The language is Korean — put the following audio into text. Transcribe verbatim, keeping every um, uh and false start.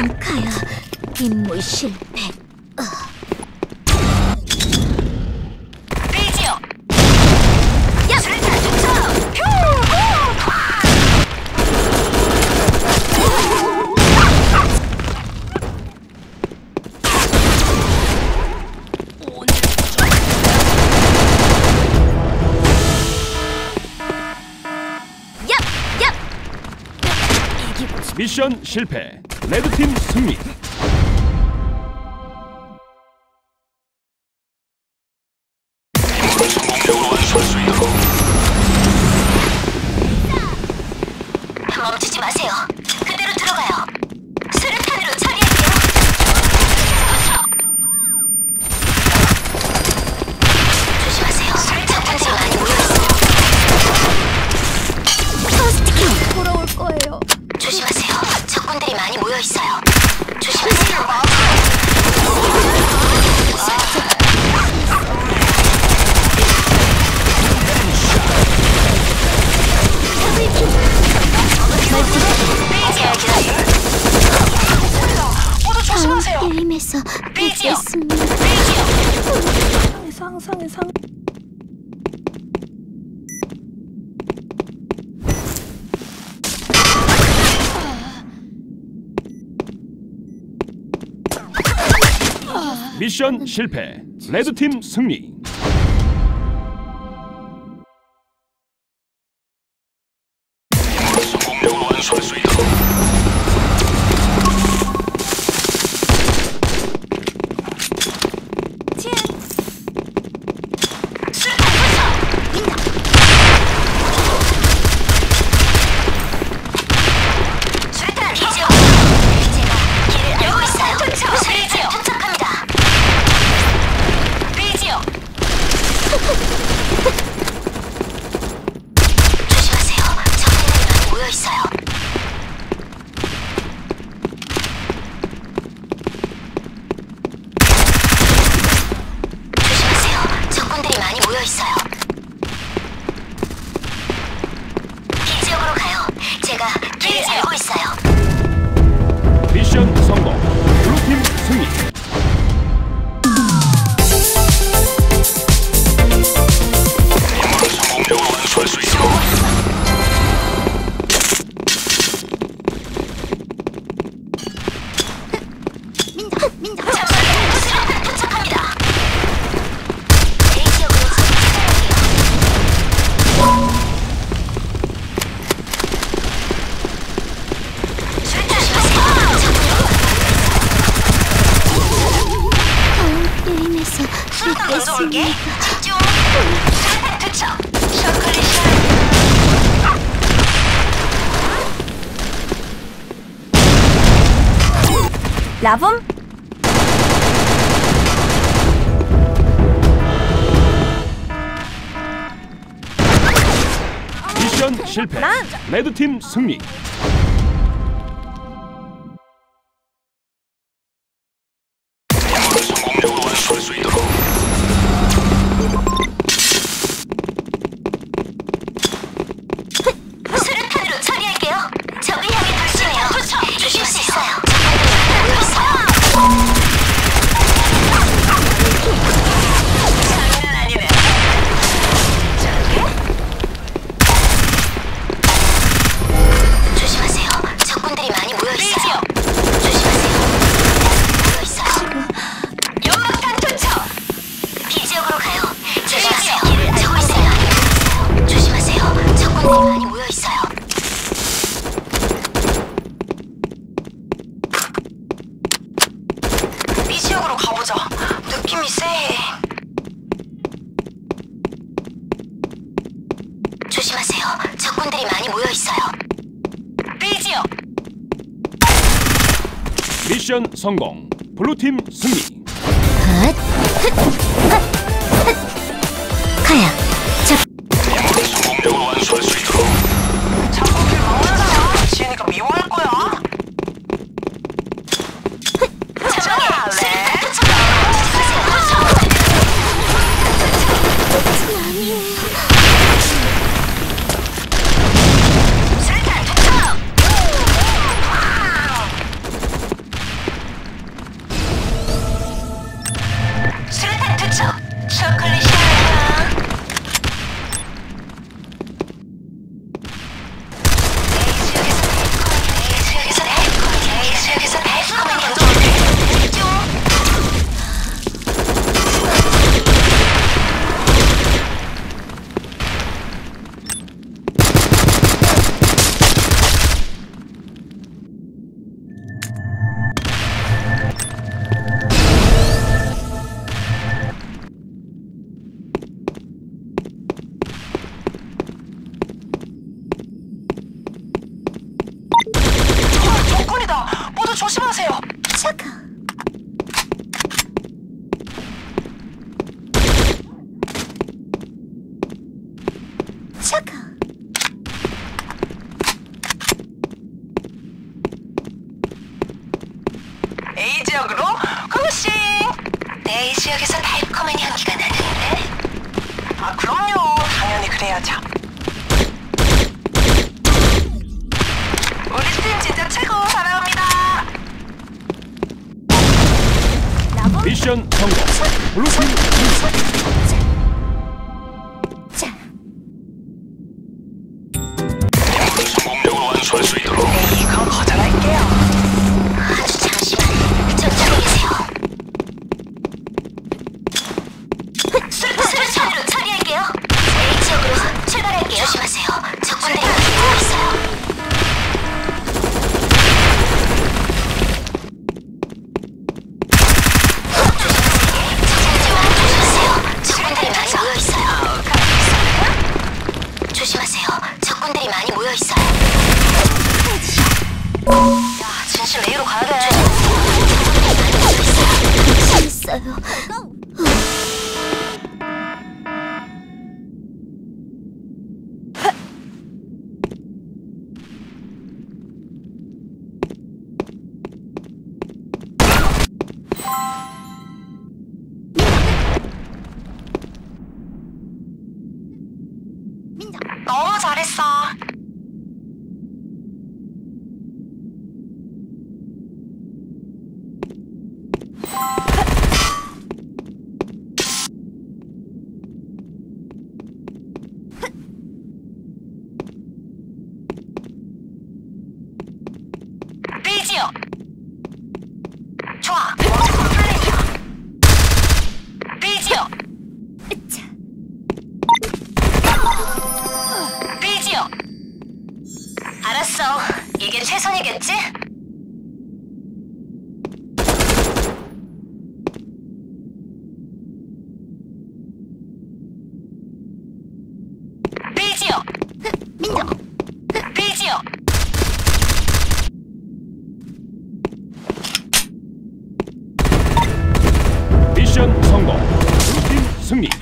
가야 임무 실패. 어. 베이지요. 야, 술탄 투척. 미션 실패. 레드팀 승리. 멈추지 마세요. 그대로 들어가요. 수류탄으로 처리할게요. 조심하세요. 적군들이 많이 모여있어요. 퍼스트킬 돌아올 거예요. 조심하세요. 적군들이 많이 모여있어요. 조심하세요. 모두 조심하세요. 게임에서 뵙겠습니다. 상상의 상. 미션 실패. 레드팀 승리. 성공적으로 완수할 수 있도록. 미션 성공. 블루팀 승리. 성공적으로 완수할 수 있도록. 게 집중. 투척. 셔클리션. 라붐? 미션 실패. 레드팀 승리. 성공적으로 완수할 수 있도록. 수류탄으로 처리할게요. 적을 향해 돌진해요. 조심할 수 있어요. 장난 아니네. 조심하세요. 적군들이 많이 모여 있어요. 조심하세요. 모여 있어요. 연막탄 투척. B 지역으로 가요. 조심하세요. 길을 알고 있어요. 조심하세요. 적군들이 많이 모여 있어요. B 지역으로 가보자. 느낌이 쎄해. 조심하세요. 적군들이 많이 모여 있어요. B 지역. 미션 성공. 블루팀 승리. 헛, 헛, 헛, 헛. 가야. 자, 성공적으로 완수할 수 있도록. 장군들 막는다. 지으니까 미워할 거야. 모두 조심하세요. 차가. 차가. A 지역으로 고고싱. 내 지역에서 달콤한 향기가 나는데. 아 그럼요. 당연히 그래야죠. 우리 팀 진짜 최고. 사랑합니다. 미션 성공. 블루팀 승리. 자. 성공적으로 완수할 수 있도록. 네, 그럼 거절할게요. 아주 잠시만. 저쪽에 계세요. 수류탄으로 처리할게요. A 지역으로 출발할게요. 조심하세요. 적군들이 모여 있어요. 조심하세요. 적군들이 많이 모여 있어요. 야, 진심 A로 가야 돼. 있어요. 너무 잘했어. B 지역. 좋아. 완전 플랜이야. B 지역. 자. B 지역. 알았어. 이게 최선이겠지? B 지역. 민정. B 지역. 미션 성공. 블루팀 승리.